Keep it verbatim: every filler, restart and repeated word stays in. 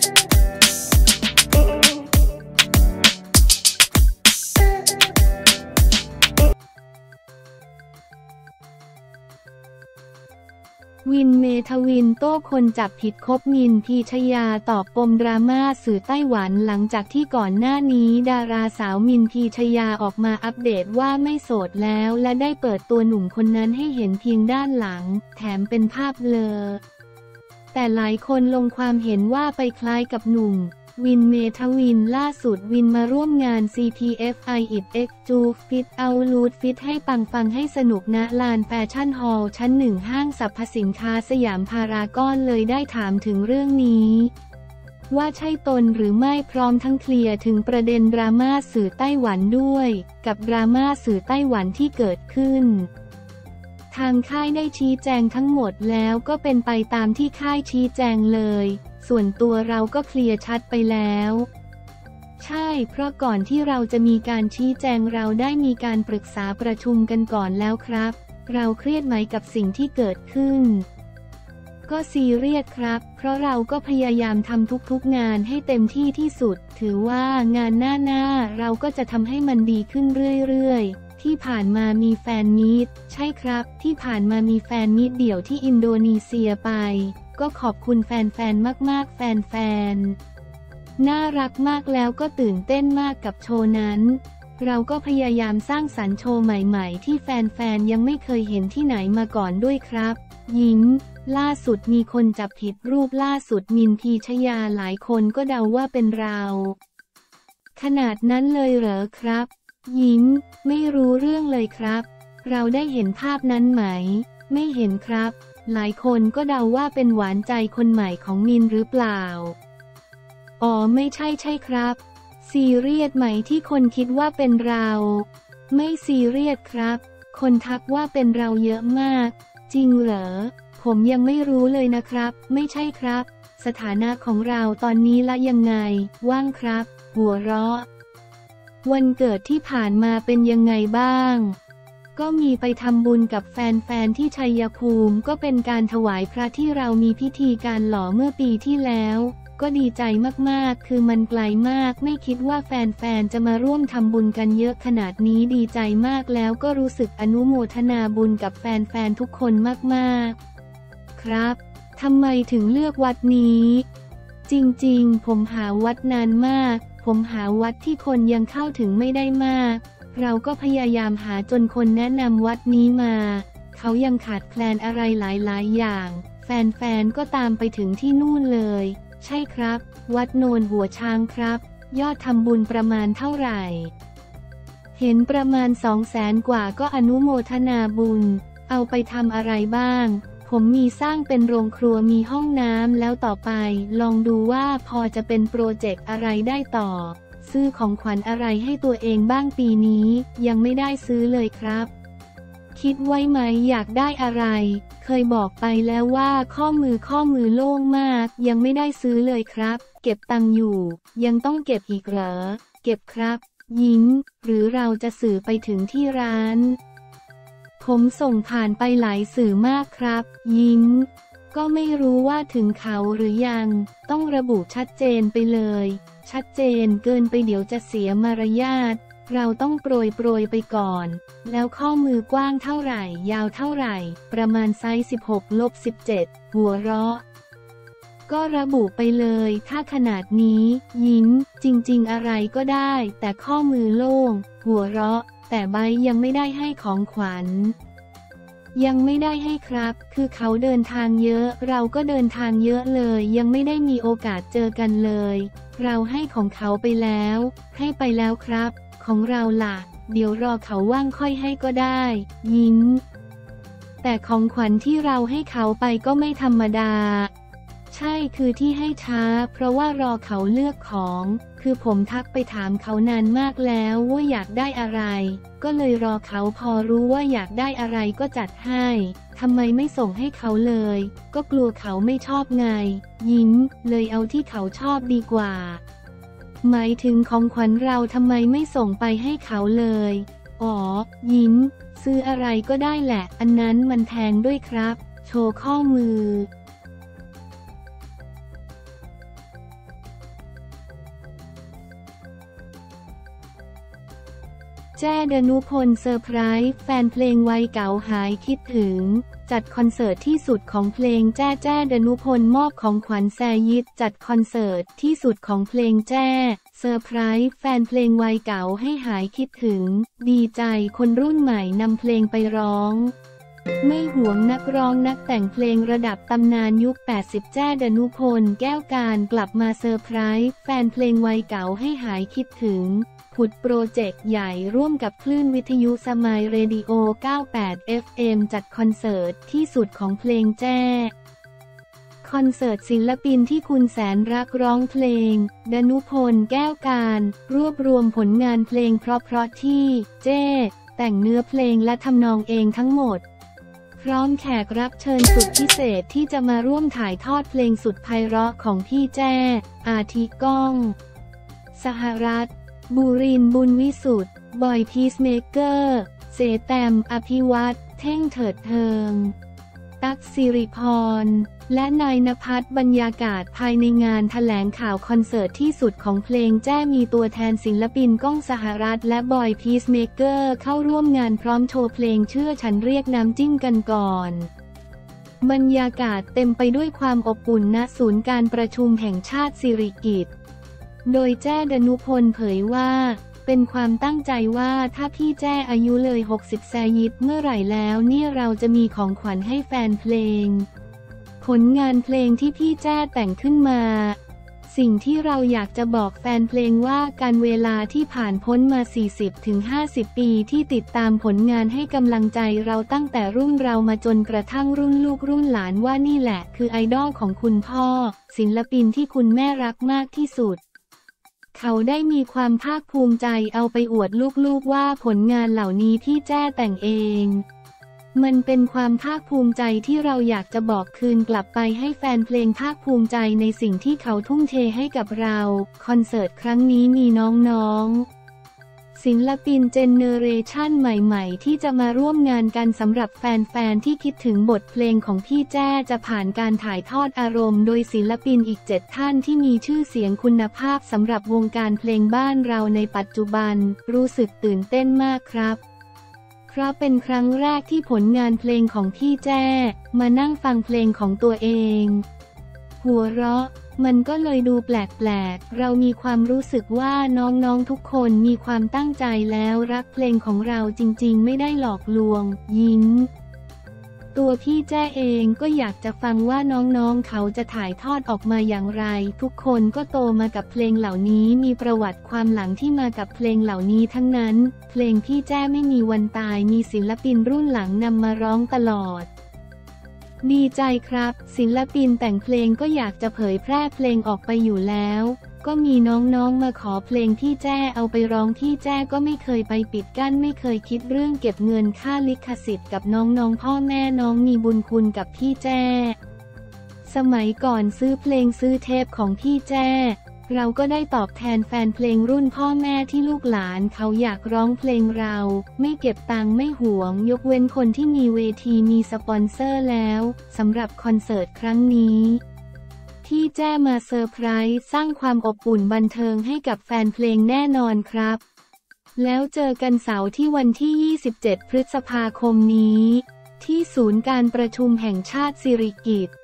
วินเมทวินโต้คนจับผิดคบมินพีชยาตอบปมดราม่าสื่อไต้หวันหลังจากที่ก่อนหน้านี้ดาราสาวมินพีชยาออกมาอัปเดตว่าไม่โสดแล้วและได้เปิดตัวหนุ่มคนนั้นให้เห็นเพียงด้านหลังแถมเป็นภาพเบลอแต่หลายคนลงความเห็นว่าไปคล้ายกับหนุ่มวินเมทวินล่าสุดวินมาร่วมงาน ซี ที เอฟ ไอ อิด เอ็กซ์ จู ฟิตเอาลูดฟิตให้ปังฟังให้สนุกณลานแฟชั่นฮอลล์ชั้นหนึ่งห้างสรรพสินค้าสยามพารากอนเลยได้ถามถึงเรื่องนี้ว่าใช่ตนหรือไม่พร้อมทั้งเคลียร์ถึงประเด็นดราม่าสื่อไต้หวันด้วยกับดราม่าสื่อไต้หวันที่เกิดขึ้นทางค่ายได้ชี้แจงทั้งหมดแล้วก็เป็นไปตามที่ค่ายชี้แจงเลยส่วนตัวเราก็เคลียร์ชัดไปแล้วใช่เพราะก่อนที่เราจะมีการชี้แจงเราได้มีการปรึกษาประชุมกันก่อนแล้วครับเราเครียดไหมกับสิ่งที่เกิดขึ้นก็ซีเรียสครับเพราะเราก็พยายามทำทุกๆงานให้เต็มที่ที่สุดถือว่างานหน้าๆเราก็จะทำให้มันดีขึ้นเรื่อยๆที่ผ่านมามีแฟนมีตใช่ครับที่ผ่านมามีแฟนมีตเดี่ยวที่อินโดนีเซียไปก็ขอบคุณแฟนๆมากๆแฟนๆน่ารักมากแล้วก็ตื่นเต้นมากกับโชว์นั้นเราก็พยายามสร้างสรรค์โชว์ใหม่ๆที่แฟนๆยังไม่เคยเห็นที่ไหนมาก่อนด้วยครับยิ้มล่าสุดมีคนจับผิดรูปล่าสุดมินพีชยาหลายคนก็เดาว่าเป็นเราขนาดนั้นเลยเหรอครับยิ้มไม่รู้เรื่องเลยครับเราได้เห็นภาพนั้นไหมไม่เห็นครับหลายคนก็เดาว่าเป็นหวานใจคนใหม่ของมินหรือเปล่าอ๋อไม่ใช่ใช่ครับซีเรียสไหมที่คนคิดว่าเป็นเราไม่ซีเรียสครับคนทักว่าเป็นเราเยอะมากจริงเหรอผมยังไม่รู้เลยนะครับไม่ใช่ครับสถานะของเราตอนนี้ละยังไงว่างครับหัวเราะวันเกิดที่ผ่านมาเป็นยังไงบ้างก็มีไปทำบุญกับแฟนๆที่ชัยภูมิก็เป็นการถวายพระที่เรามีพิธีการหล่อเมื่อปีที่แล้วก็ดีใจมากๆคือมันไกลมากไม่คิดว่าแฟนๆจะมาร่วมทำบุญกันเยอะขนาดนี้ดีใจมากแล้วก็รู้สึกอนุโมทนาบุญกับแฟนๆทุกคนมากๆครับทำไมถึงเลือกวัดนี้จริงๆผมหาวัดนานมากผมหาวัดที่คนยังเข้าถึงไม่ได้มากเราก็พยายามหาจนคนแนะนำวัดนี้มาเขายังขาดแคลนอะไรหลายๆอย่างแฟนๆก็ตามไปถึงที่นู่นเลยใช่ครับวัดโนนหัวช้างครับยอดทำบุญประมาณเท่าไหร่เห็นประมาณสองแสนกว่าก็อนุโมทนาบุญเอาไปทำอะไรบ้างผมมีสร้างเป็นโรงครัวมีห้องน้ำแล้วต่อไปลองดูว่าพอจะเป็นโปรเจกต์อะไรได้ต่อซื้อของขวัญอะไรให้ตัวเองบ้างปีนี้ยังไม่ได้ซื้อเลยครับคิดไว้ไหมอยากได้อะไรเคยบอกไปแล้วว่าข้อมือข้อมือโล่งมากยังไม่ได้ซื้อเลยครับเก็บตังค์อยู่ยังต้องเก็บอีกเหรอเก็บครับยิ้มหรือเราจะสื่อไปถึงที่ร้านผมส่งผ่านไปหลายสื่อมากครับยิ้มก็ไม่รู้ว่าถึงเขาหรือยังต้องระบุชัดเจนไปเลยชัดเจนเกินไปเดี๋ยวจะเสียมารยาทเราต้องโปรยโปรยไปก่อนแล้วข้อมือกว้างเท่าไหร่ยาวเท่าไหร่ประมาณไซส์สิบหกลบสิบเจ็ดหัวเราะก็ระบุไปเลยถ้าขนาดนี้ยิ้มจริงๆอะไรก็ได้แต่ข้อมือโล่งหัวเราะแต่ใบยังไม่ได้ให้ของขวัญยังไม่ได้ให้ครับคือเขาเดินทางเยอะเราก็เดินทางเยอะเลยยังไม่ได้มีโอกาสเจอกันเลยเราให้ของเขาไปแล้วให้ไปแล้วครับของเราล่ะเดี๋ยวรอเขาว่างค่อยให้ก็ได้ยิ้มแต่ของขวัญที่เราให้เขาไปก็ไม่ธรรมดาใช่คือที่ให้ช้าเพราะว่ารอเขาเลือกของคือผมทักไปถามเขานานมากแล้วว่าอยากได้อะไรก็เลยรอเขาพอรู้ว่าอยากได้อะไรก็จัดให้ทำไมไม่ส่งให้เขาเลยก็กลัวเขาไม่ชอบไงยิ้มเลยเอาที่เขาชอบดีกว่าหมายถึงของขวัญเราทำไมไม่ส่งไปให้เขาเลยอ๋อยิ้มซื้ออะไรก็ได้แหละอันนั้นมันแพงด้วยครับโชว์ข้อมือแจ้ดนุพลเซอร์ไพรส์แฟนเพลงวัยเก่าหายคิดถึงจัดคอนเสิร์ตที่สุดของเพลงแจ้แจ้ดนุพลมอบของขวัญแซยิดจัดคอนเสิร์ตที่สุดของเพลงแจ้เซอร์ไพรส์แฟนเพลงวัยเก่าให้หายคิดถึงดีใจคนรุ่นใหม่นำเพลงไปร้องไม่ห่วงนักร้องนักแต่งเพลงระดับตำนานยุคแปดสิบแจ้ดนุพลแก้วการกลับมาเซอร์ไพรส์แฟนเพลงวัยเก่าให้หายคิดถึงผุดโปรเจกต์ใหญ่ร่วมกับคลื่นวิทยุสมายเรดิโอ เก้าสิบแปด เอฟ เอ็ม จัดคอนเสิร์ตที่สุดของเพลงแจ้คอนเสิร์ตศิลปินที่คุณแสนรักร้องเพลงดนุพลแก้วการรวบรวมผลงานเพลงเพราะๆที่เจ้แต่งเนื้อเพลงและทำนองเองทั้งหมดพร้อมแขกรับเชิญสุดพิเศษที่จะมาร่วมถ่ายทอดเพลงสุดไพเราะของพี่แจ้อาทิก้องสหรัฐบุรินทร์บุญวิสุทธิ์บอยพีซเมเกอร์เสแตมอภิวัตเท่งเถิดเทิงตั๊กสิริพรและนายณภัทรบรรยากาศภายในงานแถลงข่าวคอนเสิร์ตที่สุดของเพลงแจ้มีตัวแทนศิลปินก้องสหรัฐและบอยพีซเมเกอร์เข้าร่วมงานพร้อมโชว์เพลงเชื่อฉันเรียกน้ำจิ้มกันก่อนบรรยากาศเต็มไปด้วยความอบอุ่นณศูนย์การประชุมแห่งชาติสิริกิติ์โดยแจ้ดนุพลเผยว่าเป็นความตั้งใจว่าถ้าพี่แจ้อายุเลยหกสิบแซยิดเมื่อไหร่แล้วเนี่ยเราจะมีของขวัญให้แฟนเพลงผลงานเพลงที่พี่แจ้แต่งขึ้นมาสิ่งที่เราอยากจะบอกแฟนเพลงว่าการเวลาที่ผ่านพ้นมา สี่สิบถึงห้าสิบ ปีที่ติดตามผลงานให้กำลังใจเราตั้งแต่รุ่นเรามาจนกระทั่งรุ่นลูกรุ่นหลานว่านี่แหละคือไอดอลของคุณพ่อศิลปินที่คุณแม่รักมากที่สุดเขาได้มีความภาคภูมิใจเอาไปอวดลูกๆว่าผลงานเหล่านี้พี่แจ้แต่งเองมันเป็นความภาคภูมิใจที่เราอยากจะบอกคืนกลับไปให้แฟนเพลงภาคภูมิใจในสิ่งที่เขาทุ่มเทให้กับเราคอนเสิร์ตครั้งนี้มีน้องๆศิลปินเจเนเรชันใหม่ๆที่จะมาร่วมงานกันสำหรับแฟนๆที่คิดถึงบทเพลงของพี่แจ้จะผ่านการถ่ายทอดอารมณ์โดยศิลปินอีกเจ็ดท่านที่มีชื่อเสียงคุณภาพสำหรับวงการเพลงบ้านเราในปัจจุบันรู้สึกตื่นเต้นมากครับเพราะเป็นครั้งแรกที่ผลงานเพลงของพี่แจ้มานั่งฟังเพลงของตัวเองหัวเราะมันก็เลยดูแปลกๆเรามีความรู้สึกว่าน้องๆทุกคนมีความตั้งใจแล้วรักเพลงของเราจริงๆไม่ได้หลอกลวงยิ้มตัวพี่แจ้เองก็อยากจะฟังว่าน้องๆเขาจะถ่ายทอดออกมาอย่างไรทุกคนก็โตมากับเพลงเหล่านี้มีประวัติความหลังที่มากับเพลงเหล่านี้ทั้งนั้นเพลงพี่แจ้ไม่มีวันตายมีศิลปินรุ่นหลังนำมาร้องตลอดดีใจครับศิลปินแต่งเพลงก็อยากจะเผยแพร่เพลงออกไปอยู่แล้วก็มีน้องๆมาขอเพลงพี่แจ้เอาไปร้องพี่แจ้ก็ไม่เคยไปปิดกั้นไม่เคยคิดเรื่องเก็บเงินค่าลิขสิทธิ์กับน้องๆพ่อแม่น้องมีบุญคุณกับพี่แจ้สมัยก่อนซื้อเพลงซื้อเทปของพี่แจ้เราก็ได้ตอบแทนแฟนเพลงรุ่นพ่อแม่ที่ลูกหลานเขาอยากร้องเพลงเราไม่เก็บตังค์ไม่หวงยกเว้นคนที่มีเวทีมีสปอนเซอร์แล้วสำหรับคอนเสิร์ตครั้งนี้ที่แจ้มาเซอร์ไพรส์สร้างความอบอุ่นบันเทิงให้กับแฟนเพลงแน่นอนครับแล้วเจอกันเสาร์ที่วันที่ยี่สิบเจ็ดพฤษภาคมนี้ที่ศูนย์การประชุมแห่งชาติสิริกิติ์